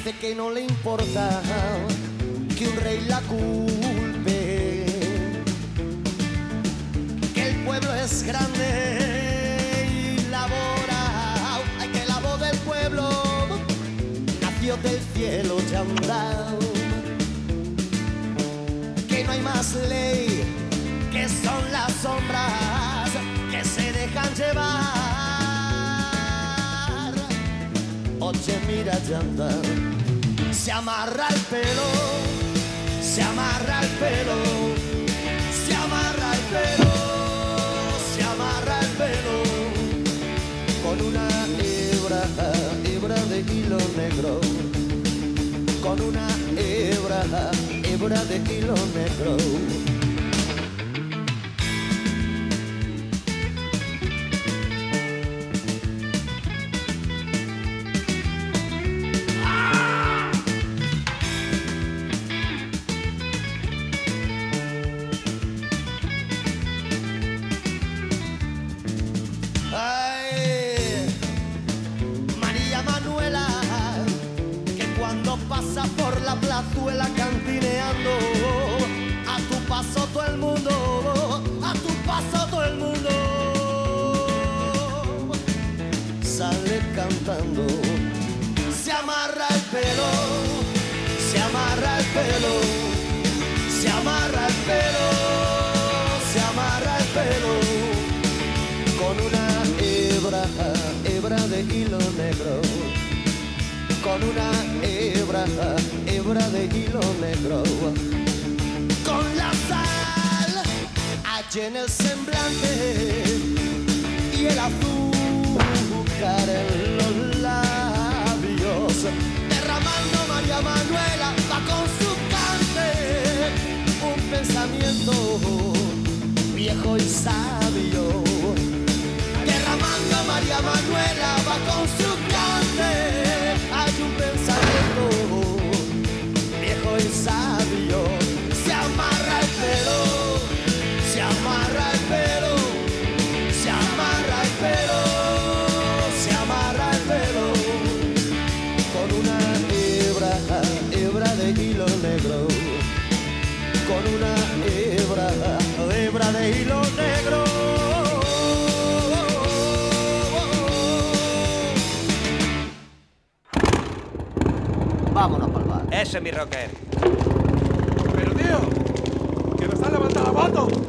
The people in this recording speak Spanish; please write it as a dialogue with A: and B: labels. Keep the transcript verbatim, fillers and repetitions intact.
A: Dice que no le importa que un rey la culpe, que el pueblo es grande y labora. Ay, que la voz del pueblo nació del cielo ya andado, que no hay más ley, que son las sombras que se dejan llevar. Oye, mira ya andar, se amarra el pelo, se amarra el pelo, se amarra el pelo, se amarra el pelo, con una hebra, hebra de hilo negro, con una hebra, hebra de hilo negro. Pasa por la plazuela cantineando, a tu paso todo el mundo, a tu paso todo el mundo sale cantando. Se amarra el pelo, se amarra el pelo, se amarra el pelo, se amarra el pelo, con una hebra, hebra de hilo negro, con una hebra, hebra de hilo negro, con la sal allá en el semblante y el azúcar en los labios, derramando María Manuela va con su cante un pensamiento viejo y sabio, derramando María Manuela va con su cante. Hay un pensamiento viejo y sabio, se amarra el pelo, se amarra el pelo, se amarra el pelo, se amarra el pelo, con una hebra, hebra de hilo negro, con una hebra, hebra de hilo negro. Vámonos pa'l bar.
B: Ese es mi rocker.
C: Pero tío, que nos han levantado la moto.